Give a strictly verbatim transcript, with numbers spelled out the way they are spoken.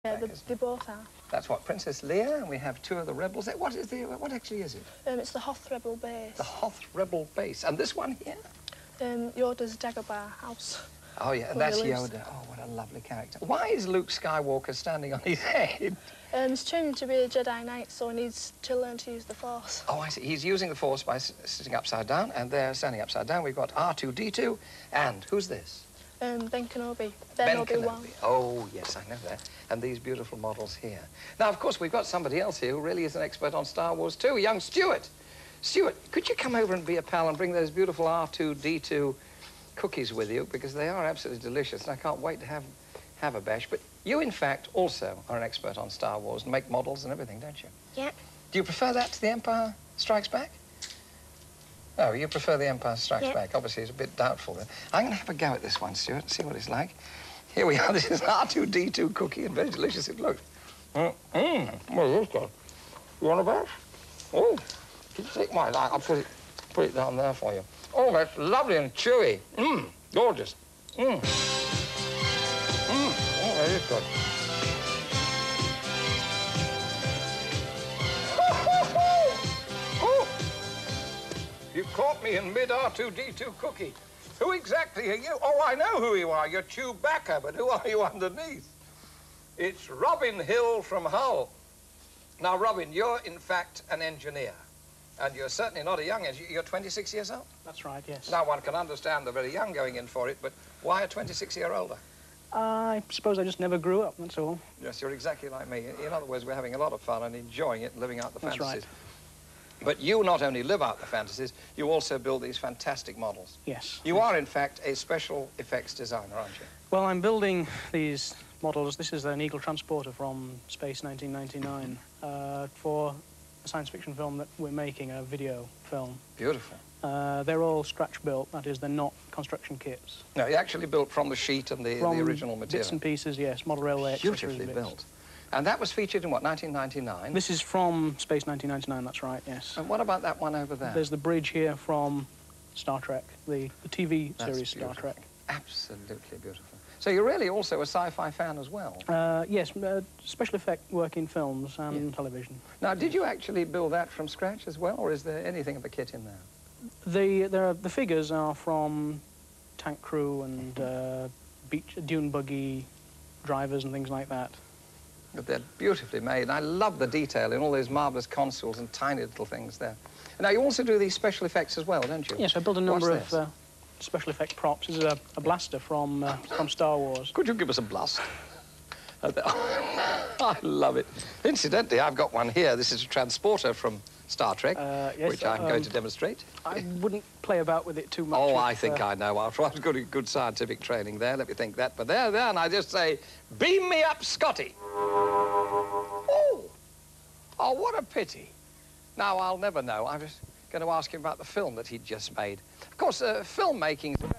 Yeah, they, they both are. That's what, Princess Leia, and we have two of the rebels. What is the, what actually is it? Um, it's the Hoth Rebel base. The Hoth Rebel base. And this one here? Um, Yoda's Dagobah house. Oh, yeah, and that's Yoda. Oh, what a lovely character. Why is Luke Skywalker standing on his head? Um, he's training to be a Jedi Knight, so he needs to learn to use the Force. Oh, I see. He's using the Force by s sitting upside down, and there, standing upside down, we've got R two D two, and who's this? Um, Ben Kenobi. Ben, Ben Obi-Wan. Kenobi. Oh, yes, I know that. And these beautiful models here. Now, of course, we've got somebody else here who really is an expert on Star Wars, too, young Stuart. Stuart, could you come over and be a pal and bring those beautiful R two D two cookies with you, because they are absolutely delicious, and I can't wait to have, have a bash. But you, in fact, also are an expert on Star Wars and make models and everything, don't you? Yep. Do you prefer that to The Empire Strikes Back? Oh, you prefer The Empire Strikes Yep. Back. Obviously, it's a bit doubtful then. I'm going to have a go at this one, Stuart, and see what it's like. Here we are. This is an R two D two cookie, and very delicious it looks. Mmm. Mm. What is this, you want a bash? Oh, can you take mine? I'll put it, put it down there for you. Oh, that's lovely and chewy. Mmm, gorgeous. Mmm. Mmm, oh, that is good. Oh, you caught me in mid R two D two cookie. Who exactly are you? Oh, I know who you are. You're Chewbacca, but who are you underneath? It's Robin Hill from Hull. Now, Robin, you're, in fact, an engineer. And you're certainly not a young engineer. You're twenty-six years old? That's right, yes. Now, one can understand the very young going in for it, but why a twenty-six-year-older? Uh, I suppose I just never grew up, that's all. Yes, you're exactly like me. In other words, we're having a lot of fun and enjoying it and living out the That's fantasies. right. But you not only live out the fantasies, you also build these fantastic models. Yes. You yes. are, in fact, a special effects designer, aren't you? Well, I'm building these models. This is an Eagle transporter from Space nineteen ninety-nine uh, for a science fiction film that we're making, a video film. Beautiful. Uh, they're all scratch-built. That is, they're not construction kits. No, you actually built from the sheet and the, From the original material. bits and pieces, yes. Model railway accessories Beautifully bits. built. And that was featured in, what, nineteen ninety-nine? This is from Space nineteen ninety-nine, that's right, yes. And what about that one over there? There's the bridge here from Star Trek, the, the T V That's series Star beautiful. Trek. Absolutely beautiful. So you're really also a sci-fi fan as well? Uh, yes, uh, special effect work in films and Yeah. television. Now, did you actually build that from scratch as well, or is there anything of the kit in there? The, there are, the figures are from tank crew and uh, beach, dune buggy drivers and things like that. But they're beautifully made, and I love the detail in all those marvellous consoles and tiny little things there. Now, you also do these special effects as well, don't you? Yes, I built a number What's of uh, special effect props. This is a, a blaster from, uh, from Star Wars. Could you give us a blast? I love it. Incidentally, I've got one here. This is a transporter from Star Trek, Uh, yes, which I'm um, going to demonstrate. I wouldn't play about with it too much. Oh, if, I think uh, I know. I've got good, good scientific training there. Let me think that. But there, there, and I just say, beam me up, Scotty. Oh, oh, what a pity. Now, I'll never know. I was going to ask him about the film that he'd just made. Of course, uh, filmmaking...